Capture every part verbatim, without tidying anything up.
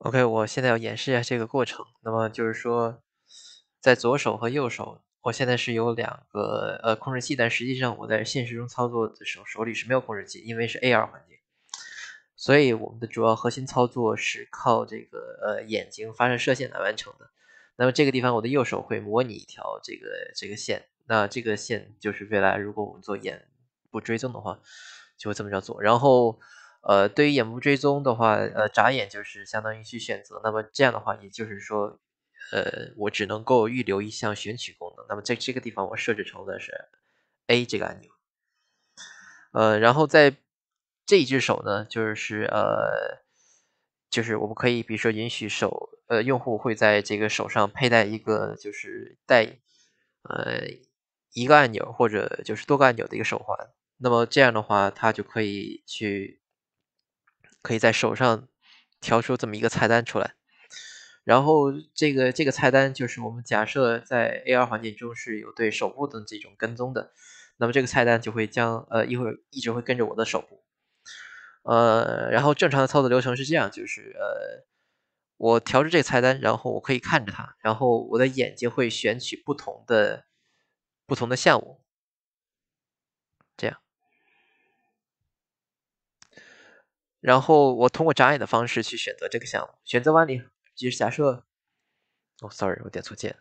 OK，我现在要演示一下这个过程。那么就是说，在左手和右手，我现在是有两个呃控制器，但实际上我在现实中操作的时候手里是没有控制器，因为是 A R 环境，所以我们的主要核心操作是靠这个呃眼睛发射射线来完成的。那么这个地方我的右手会模拟一条这个这个线，那这个线就是未来如果我们做眼部追踪的话，就会这么着做。然后呃，对于眼部追踪的话，呃，眨眼就是相当于去选择。那么这样的话，也就是说，呃，我只能够预留一项选取功能。那么在这个地方，我设置成的是 A 这个按钮。呃，然后在这一只手呢，就是呃，就是我们可以比如说允许手呃用户会在这个手上佩戴一个就是带呃一个按钮或者就是多个按钮的一个手环。那么这样的话，它就可以去可以在手上调出这么一个菜单出来。然后这个这个菜单就是我们假设在 A R 环境中是有对手部的这种跟踪的，那么这个菜单就会将呃一会儿一直会跟着我的手部。呃，然后正常的操作流程是这样，就是呃我调制这个菜单，然后我可以看着它，然后我的眼睛会选取不同的不同的项目，这样。然后我通过眨眼的方式去选择这个项目，选择完里，就是假设，哦，sorry，我点错键。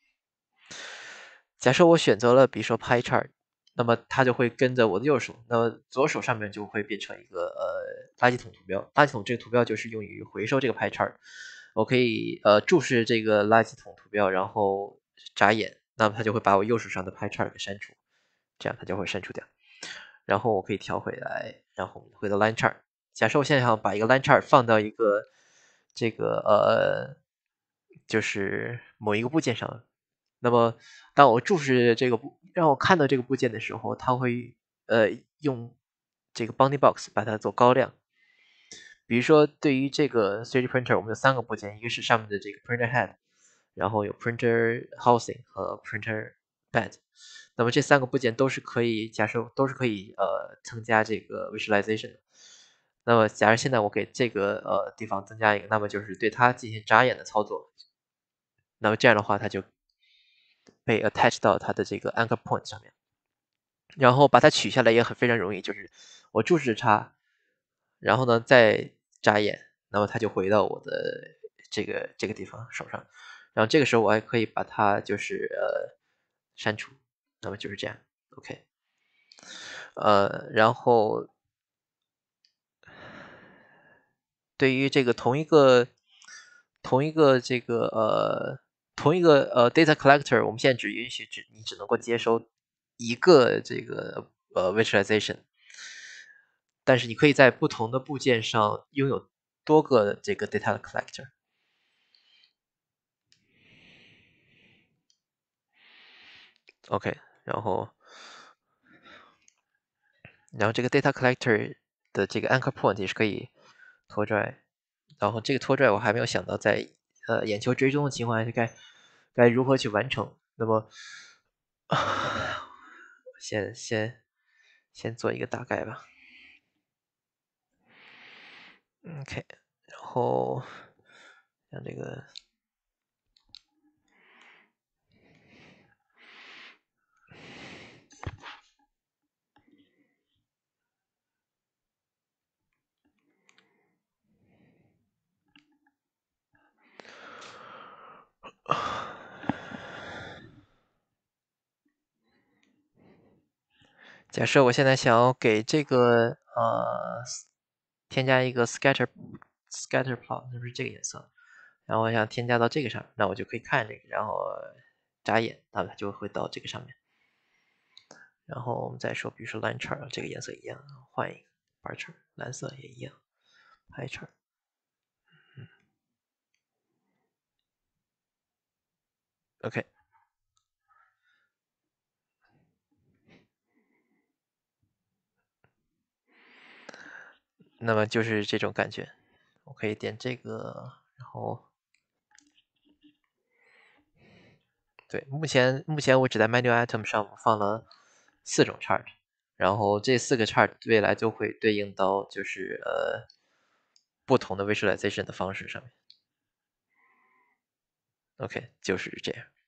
假设我选择了，比如说 Pie Chart，那么它就会跟着我的右手，那么左手上面就会变成一个呃垃圾桶图标。垃圾桶这个图标就是用于回收这个 Pie Chart。我可以呃注视这个垃圾桶图标，然后眨眼，那么它就会把我右手上的 Pie Chart 给删除，这样它就会删除掉。然后我可以调回来，然后回到 Line Chart。假设我现在想把一个 Line Chart 放到一个这个呃就是某一个部件上，那么当我注视这个部，让我看到这个部件的时候，它会呃用这个 bounding box 把它做高亮。比如说，对于这个 三 D printer，我们有三个部件，一个是上面的这个 printer head，然后有 printer housing 和 printer bed。那么这三个部件都是可以假设都是可以呃增加这个 visualization 的。那么假如现在我给这个呃地方增加一个，那么就是对它进行眨眼的操作。那么这样的话，它就被 attach 到它的这个 anchor point 上面，然后把它取下来也很非常容易，就是我注视它，然后呢再眨眼，那么它就回到我的这个这个地方手上，然后这个时候我还可以把它就是呃删除，那么就是这样 ，OK，呃，然后对于这个同一个同一个这个呃同一个呃 data collector，我们现在只允许只你只能够接收一个这个呃 visualization，但是你可以在不同的部件上拥有多个这个 data collector。OK，然后然后这个 data collector 的这个 anchor point 也是可以拖拽，然后这个拖拽我还没有想到在呃眼球追踪的情况下该该如何去完成。那么先先先做一个大概吧。OK，然后让这个假设我现在想要给这个呃添加一个 scatter scatter plot，是不是这个颜色？然后我想添加到这个上，那我就可以看这个，然后眨眼，那么它就会到这个上面。然后我们再说，比如说 line chart 这个颜色一样，换一个 bar chart 蓝色也一样 pie chart。嗯，OK，那么就是这种感觉。我可以点这个，然后对，目前目前我只在 menu item 上放了四种 chart，然后这四个 chart 未来就会对应到就是呃不同的 visualization 的方式上面。 OK，就是这样。